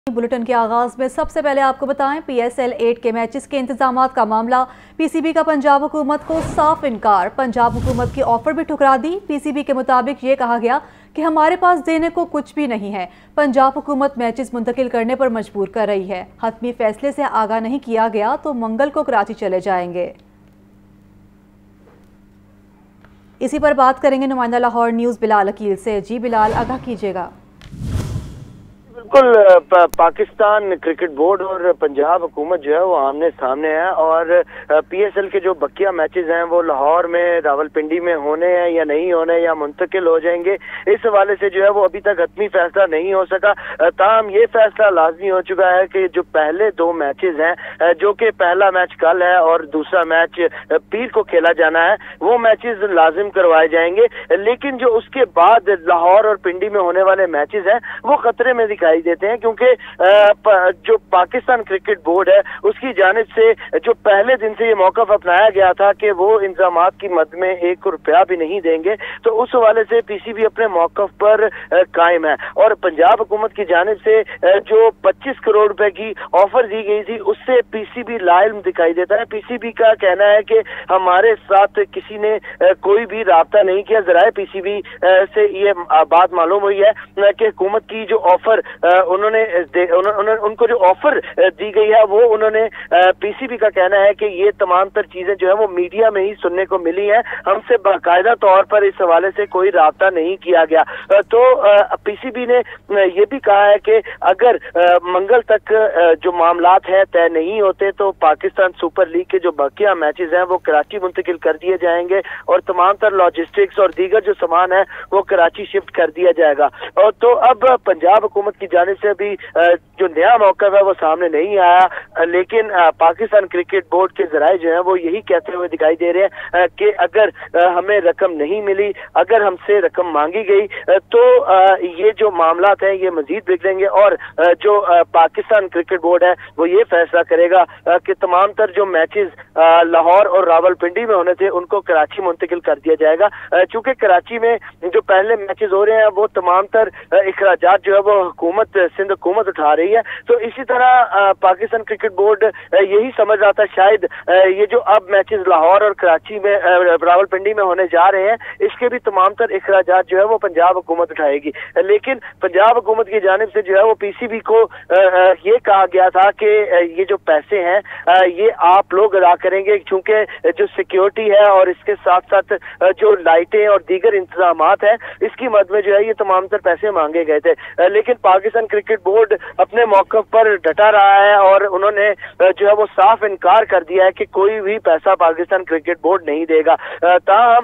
Bulletin के आगाज में सबसे पहले आपको बताएं PSL 8 के मैचेस के इंतजामात का मामला। PCB का पंजाब हुकूमत को साफ इनकार। पंजाब हुकूमत की ऑफर भी ठुकरा दी। PCB के मुताबिक ये कहा गया कि हमारे पास देने को कुछ भी नहीं है। पंजाब हुकूमत मैचेस मुंतकिल करने पर मजबूर कर रही है। हतमी फैसले से आगाह नहीं किया गया तो मंगल को कराची चले जाएंगे। इसी पर बात करेंगे नुमाइंदा लाहौर न्यूज़ बिलाल अकील से। जी बिलाल, आगाह कीजिएगा। बिल्कुल, पाकिस्तान क्रिकेट बोर्ड और पंजाब हुकूमत जो है वो आमने सामने है और PSL के जो बकिया मैचेस हैं वो लाहौर में, रावलपिंडी में होने हैं या नहीं होने या मुंतकिल हो जाएंगे, इस हवाले से जो है वो अभी तक हतमी फैसला नहीं हो सका। ताहम ये फैसला लाजमी हो चुका है कि जो पहले दो मैचेस हैं, जो कि पहला मैच कल है और दूसरा मैच पीर को खेला जाना है, वो मैचेस लाजिम करवाए जाएंगे। लेकिन जो उसके बाद लाहौर और पिंडी में होने वाले मैचेस हैं वो खतरे में दिखाई देते हैं, क्योंकि जो पाकिस्तान क्रिकेट बोर्ड है उसकी जानिब से जो पहले दिन से ये मौक़िफ़ अपनाया गया था कि वो इंतज़ामात की मद में 1 रुपया भी नहीं देंगे, तो उस हवाले से PCB अपने मौक़िफ़ पर कायम है। और पंजाब हुकूमत की जानिब से जो 25 करोड़ रुपए की ऑफर दी गई थी उससे PCB लाइल्म दिखाई देता है। PCB का कहना है कि हमारे साथ किसी ने कोई भी राब्ता नहीं किया। ज़राए PCB से ये बात मालूम हुई है कि हुकूमत की जो ऑफर उनको जो ऑफर दी गई है वो उन्होंने PCB का कहना है कि ये तमाम तर चीजें जो है वो मीडिया में ही सुनने को मिली हैं, हमसे बाकायदा तौर पर इस हवाले से कोई राब्ता नहीं किया गया। तो PCB ने ये भी कहा है कि अगर मंगल तक जो मामलात हैं तय नहीं होते तो पाकिस्तान सुपर लीग के जो बाकिया मैचेस हैं वो कराची मुंतकिल कर दिए जाएंगे और तमाम तर लॉजिस्टिक्स और दीगर जो सामान है वो कराची शिफ्ट कर दिया जाएगा। और तो अब पंजाब हुकूमत की जानिब से अभी जो नया मौक़िफ़ है वो सामने नहीं आया, लेकिन पाकिस्तान क्रिकेट बोर्ड के ज़राए जो हैं वो यही कहते हुए दिखाई दे रहे हैं कि अगर हमें रकम नहीं मिली, अगर हमसे रकम मांगी गई तो ये जो मामलात हैं ये मजीद बिगड़ेंगे और जो पाकिस्तान क्रिकेट बोर्ड है वो ये फैसला करेगा कि तमाम तर जो मैचेस लाहौर और रावलपिंडी में होने थे उनको कराची मुंतकिल कर दिया जाएगा। चूँकि कराची में जो पहले मैचेस हो रहे हैं वो तमाम तर इखराजात जो है वो सिंध हुकूमत उठा रही है, तो इसी तरह पाकिस्तान क्रिकेट बोर्ड यही समझ रहा था शायद ये जो अब मैचेस लाहौर और कराची में, रावलपिंडी में होने जा रहे हैं, इसके भी तमाम तर इखराजात जो है वो पंजाब हुकूमत उठाएगी। लेकिन पंजाब हुकूमत की जानिब से जो है वो PCB को ये कहा गया था कि ये जो पैसे हैं ये आप लोग अदा करेंगे, क्योंकि जो सिक्योरिटी है और इसके साथ साथ जो लाइटें और दीगर इंतजामात हैं इसकी मद में जो है ये तमाम तर पैसे मांगे गए थे। लेकिन पाकिस्तान क्रिकेट बोर्ड अपने मौक़िफ़ पर डटा रहा है और उन्होंने जो है वो साफ इनकार कर दिया है कि कोई भी पैसा पाकिस्तान क्रिकेट बोर्ड नहीं देगा। ताहम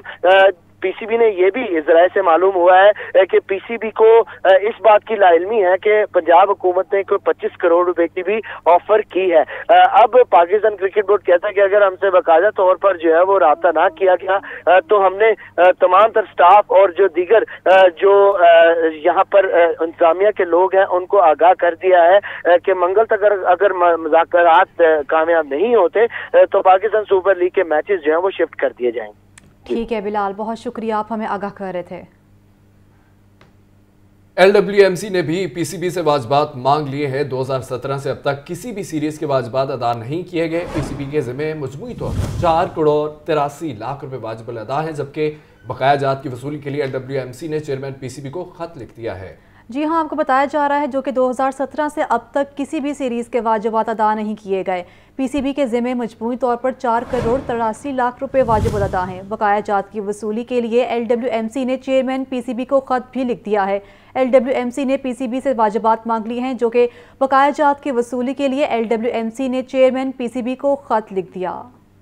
PCB ने ये भी ज़राए से मालूम हुआ है कि PCB को इस बात की लाइल्मी है कि पंजाब हुकूमत ने कोई 25 करोड़ रुपए की भी ऑफर की है। अब पाकिस्तान क्रिकेट बोर्ड कहता है कि अगर हमसे बाकायदा तौर पर जो है वो राब्ता ना किया गया तो हमने तमाम तर स्टाफ और जो दीगर जो यहाँ पर इंतजामिया के लोग हैं उनको आगाह कर दिया है कि मंगल तक अगर मुज़ाकरात कामयाब नहीं होते तो पाकिस्तान सुपर लीग के मैचेस जो हैं वो शिफ्ट कर दिए जाएंगे। ठीक है बिलाल, बहुत शुक्रिया, आप हमें आगाह कर रहे थे। LWMC ने भी PCB से वाजबात मांग लिए हैं। 2017 से अब तक किसी भी सीरीज के वाजबात अदा नहीं किए गए। PCB के ज़िम्मे मजमूई तौर पर 4 करोड़ 83 लाख रुपए वाजिब अदा हैं, जबकि बकाया जात की वसूली के लिए LWMC ने चेयरमैन PCB को खत लिख दिया है। जी हाँ, आपको बताया जा रहा है जो कि 2017 से अब तक किसी भी सीरीज़ के वाजिबात अदा नहीं किए गए। PCB के ज़िम्मे मजमूई तौर पर 4 करोड़ 83 लाख रुपए वाजिब अदा हैं। बकाया जात की वसूली के लिए LWMC ने चेयरमैन PCB को ख़त भी लिख दिया है। LWMC ने PCB से वाजिबात मांग ली हैं, जो कि बकाया जात की वसूली के लिए LWMC ने चेयरमैन PCB को ख़त लिख दिया।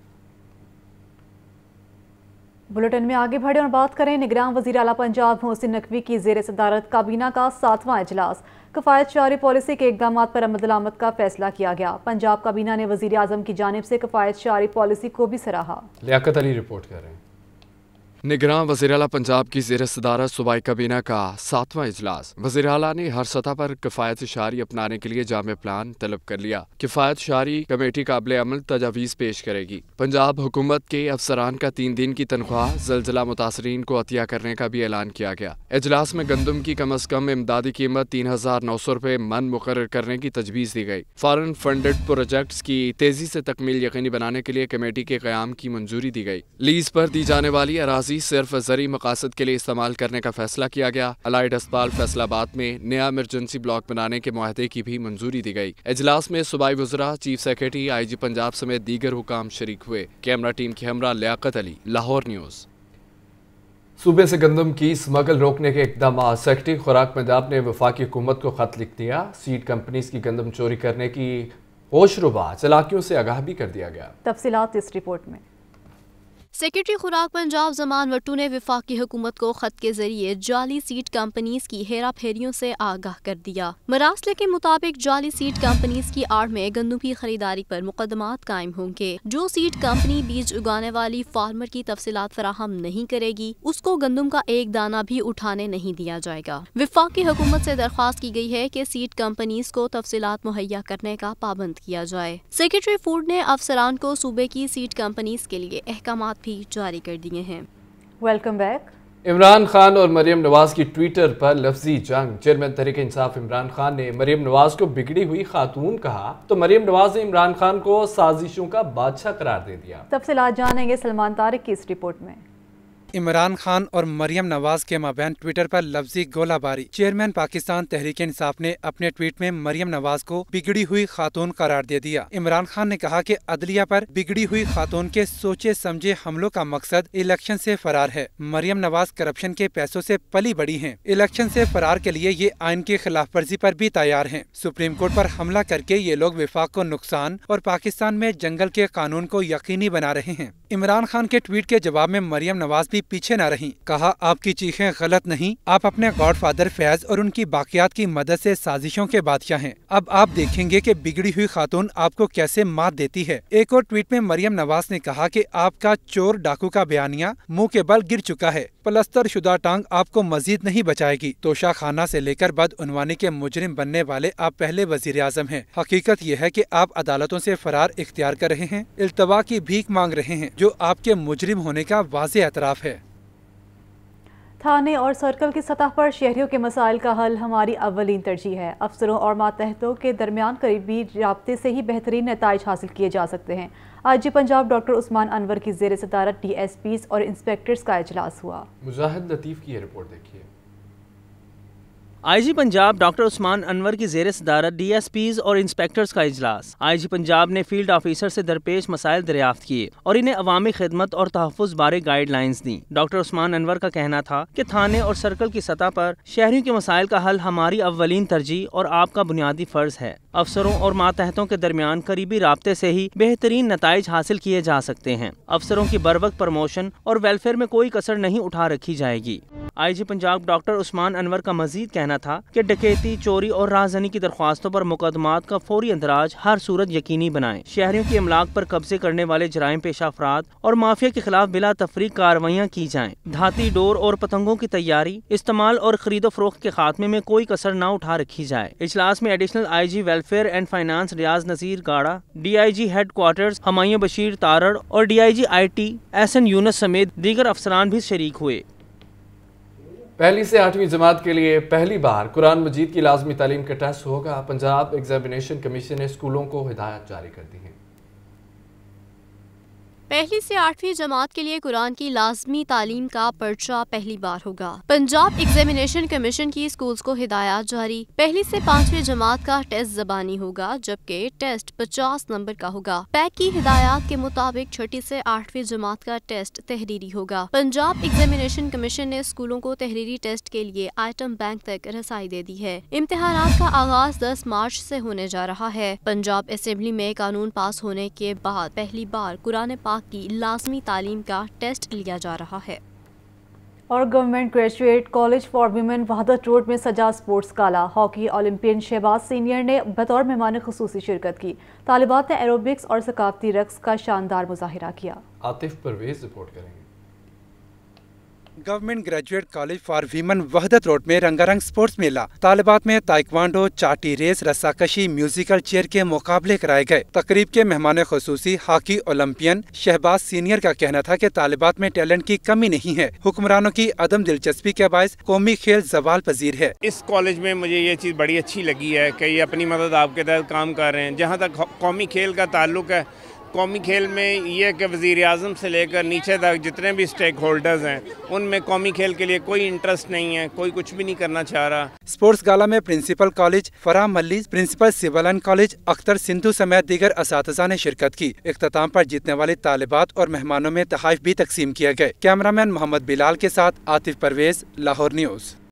बुलेटिन में आगे बढ़े और बात करें निगरान वज़ीर आला पंजाब मोहसिन नकवी की ज़ेर सदारत काबीना का 7वां इजलास। कफ़ायत शारी पॉलिसी के इक़दामात पर अमल का फैसला किया गया। पंजाब काबीना ने वज़ीर आज़म की जानिब से कफ़ायत शारी पॉलिसी को भी सराहा। लियाकत अली रिपोर्ट कर रहे हैं। निगरान वज़ीर-ए-आला पंजाब की ज़ेर सदारत सूबाई काबीना का 7वां इजलास। वज़ीर-ए-आला ने हर सतह पर किफ़ायत शारी अपनाने के लिए जामे प्लान तलब कर लिया। किफ़ायत शारी कमेटी काबिल अमल तजावीज़ पेश करेगी। पंजाब हुकूमत के अफसरान का 3 दिन की तनख्वाह ज़लज़ला मुतासरीन को अतिया करने का भी ऐलान किया गया। इजलास में गंदम की कम अज़ कम इमदादी कीमत 3,900 रुपये मन मुकर्रर करने की तजवीज़ दी गई। फॉरेन फंडेड प्रोजेक्ट्स की तेज़ी से तकमील यकीनी बनाने के लिए कमेटी के क़याम की मंजूरी दी गई। लीज पर दी जाने वाली अराज़ी सिर्फ ज़रूरी मकासद के लिए इस्तेमाल करने का फैसला किया गया। अलाइड अस्पताल फैसलाबाद में नया इमरजेंसी ब्लॉक बनाने के मुआहदे की भी मंजूरी दी गई। इजलास में सूबाई वज़रा, चीफ सेक्रेटरी, IG पंजाब समेत दीगर हुकाम शरीक हुए। कैमरा टीम के हमरा लियाकत अली, लाहौर न्यूज़। सूबे से गंदम की स्मगल रोकने के इकदाम। सेक्रेटरी खुराक पंजाब ने वफाकी हुकूमत को खत लिख दिया। सीड कंपनीज की गंदम चोरी करने की होशरुबा चलाकियों से आगाह भी कर दिया गया। तफसीलात इस रिपोर्ट में। सेक्रेटरी खुराक पंजाब ज़मान वट्टू ने वफाकी हुकूमत को खत के जरिए जाली सीड कंपनीज की हेरा फेरियों से आगाह कर दिया। मरासले के मुताबिक जाली सीड कंपनीज की आड़ में गंदम की खरीदारी पर मुकदमात कायम होंगे। जो सीड कंपनी बीज उगाने वाली फार्मर की तफसीलात फराहम नहीं करेगी, उसको गंदम का एक दाना भी उठाने नहीं दिया जाएगा। वफाकी हुकूमत से दरख्वास्त की गई है कि सीड कंपनीज को तफसीलात मुहैया करने का पाबंद किया जाए। सेक्रेटरी फूड ने अफसरान को सूबे की सीड कंपनीज के लिए अहकामात भी जारी कर दिए हैं। Welcome back. इमरान खान और मरियम नवाज की ट्विटर पर लफ्जी जंग। चेयरमैन तहरीक इंसाफ इमरान खान ने मरियम नवाज को बिगड़ी हुई खातून कहा तो मरियम नवाज ने इमरान खान को साजिशों का बादशाह करार दे दिया। तफसीलात जानेंगे सलमान तारिक की इस रिपोर्ट में। इमरान खान और मरियम नवाज के माबैन ट्विटर पर लफ्जी गोलाबारी। चेयरमैन पाकिस्तान तहरीक इंसाफ ने अपने ट्वीट में मरियम नवाज को बिगड़ी हुई खातून करार दे दिया। इमरान खान ने कहा कि अदलिया पर बिगड़ी हुई खातून के सोचे समझे हमलों का मकसद इलेक्शन से फरार है। मरियम नवाज करप्शन के पैसों से पली बड़ी हैं। इलेक्शन से फरार के लिए ये आइन की खिलाफ वर्जी पर भी तैयार हैं। सुप्रीम कोर्ट पर हमला करके ये लोग विफाक को नुकसान और पाकिस्तान में जंगल के कानून को यकीनी बना रहे हैं। इमरान खान के ट्वीट के जवाब में मरियम नवाज भी पीछे न रही। कहा, आपकी चीखें गलत नहीं, आप अपने गॉडफादर फैज और उनकी बाकियात की मदद से साजिशों के बादशाह हैं। अब आप देखेंगे कि बिगड़ी हुई खातून आपको कैसे मात देती है। एक और ट्वीट में मरियम नवाज ने कहा कि आपका चोर डाकू का बयानिया मुंह के बल गिर चुका है। पलस्तर शुदा टांग आपको मजीद नहीं बचाएगी। तोशा खाना से लेकर बदउनवानी के मुजरिम बनने वाले आप पहले वजीर आजम हैं। हकीकत यह है कि आप अदालतों से फरार इख्तियार कर रहे हैं, इल्तवा की भीख मांग रहे हैं, जो आपके मुजरिम होने का वाज़े एतराफ है। थाने और सर्कल की सतह पर शहरियों के मसाइल का हल हमारी अव्वलीन तरजीह है। अफसरों और मातहतों के दरमियान करीबी राब्ते से ही बेहतरीन नताइज हासिल किए जा सकते हैं। IG पंजाब डॉक्टर उस्मान अनवर की ज़ेर सदारत DSPs और इंस्पेक्टर्स का इजलास हुआ। मुजाहिद लतीफ़ की ये रिपोर्ट देखिए। IG पंजाब डॉक्टर उस्मान अनवर की ज़ेर सदारत DSPs और इंस्पेक्टर्स का इजलास। IG पंजाब ने फील्ड ऑफिसर से दरपेश मसाइल दरियाफ्त किए और इन्हें अवामी खिदमत और तहफ़्फ़ुज़ बारे गाइडलाइंस दी। डॉक्टर उस्मान अनवर का कहना था कि थाने और सर्कल की सतह पर शहरियों के मसाइल का हल हमारी अव्वलीन तरजीह और आपका बुनियादी फ़र्ज़ है। अफसरों और मातहतों के दरमियान करीबी राब्ते से ही बेहतरीन नताइज हासिल किए जा सकते हैं। अफसरों की बरवक्त प्रमोशन और वेलफेयर में कोई कसर नहीं उठा रखी जाएगी। IG पंजाब डॉक्टर उस्मान अनवर का मजीद कहना था कि डकैती, चोरी और राहज़नी की दरख्वास्तों पर मुकदमात का फौरी इंदराज हर सूरत यकीनी बनाएं। शहरियों की अमलाक पर कब्जे करने वाले जराइम पेशा अफराद और माफिया के खिलाफ बिला तफरीक कार्रवाइयाँ की जाएं। धाती डोर और पतंगों की तैयारी, इस्तेमाल और खरीदो फरोख्त के खात्मे में कोई कसर न उठा रखी जाए। इजलास में additional IG welfare and finance Riaz Nazir Gada, DIG headquarters Humayun Bashir Tarar और DIG IT SN यूनुस समेत दीगर अफसरान भी शरीक हुए। पहली से 8वीं जमात के लिए पहली बार कुरान मजीद की लाजमी तालीम का टेस्ट होगा। पंजाब एग्जामिनेशन कमीशन ने स्कूलों को हिदायत जारी कर दी है। पहली से 8वीं जमात के लिए कुरान की लाजमी तालीम का पर्चा पहली बार होगा। पंजाब एग्जामिनेशन कमीशन की स्कूल्स को हिदायत जारी। पहली से 5वीं जमात का टेस्ट ज़बानी होगा, जबकि टेस्ट 50 नंबर का होगा। पैक की हिदायत के मुताबिक 6ठी से 8वीं जमात का टेस्ट तहरीरी होगा। पंजाब एग्जामिनेशन कमीशन ने स्कूलों को तहरीरी टेस्ट के लिए आइटम बैंक तक रसाई दे दी है। इम्तिहानात का आगाज 10 मार्च से होने जा रहा है। पंजाब असेंबली में कानून पास होने के बाद पहली बार कुरान पाक की लाजमी तालीम का टेस्ट लिया जा रहा है। और government graduate college for women Wahdat road में सजा sports gala. Hockey Olympian Shahbaz senior ने बतौर मेहमान खुसूसी शिरकत की। तालिबात ने एरोबिक्स और सकाफती रक्स का शानदार मुजाहिरा किया। आतिफ परवेज रिपोर्ट करेंगे। Government graduate college for women Wahdat road में रंगारंग स्पोर्ट्स मेला। तालिबात में ताइक्वांडो, चाटी रेस, रस्साकशी, म्यूजिकल चेयर के मुकाबले कराए गए। तकरीब के मेहमान खुसूसी हॉकी ओलंपियन शहबाज सीनियर का कहना था कि तालिबात में टैलेंट की कमी नहीं है, हुक्मरानों की अदम दिलचस्पी के बायस कौमी खेल ज़वाल पजीर है। इस कॉलेज में मुझे ये चीज़ बड़ी अच्छी लगी है कि ये अपनी मदद आपके तहत काम कर रहे हैं। जहाँ तक कौमी खेल का ताल्लुक है, कौमी खेल में ये कि वज़ीर आज़म से लेकर नीचे तक जितने भी स्टेक होल्डर्स हैं उनमें कौमी खेल के लिए कोई इंटरेस्ट नहीं है, कोई कुछ भी नहीं करना चाह रहा। स्पोर्ट्स गाला में principal college Farah Malli, principal civilian college Akhtar Sindhu समेत दीगर असातिज़ा ने शिरकत की। इख्तिताम पर जीतने वाली तालिबात और मेहमानों में तोहफ़े भी तकसीम किए गए। कैमरामैन मोहम्मद बिलाल के साथ आतिफ परवेज, लाहौर न्यूज़।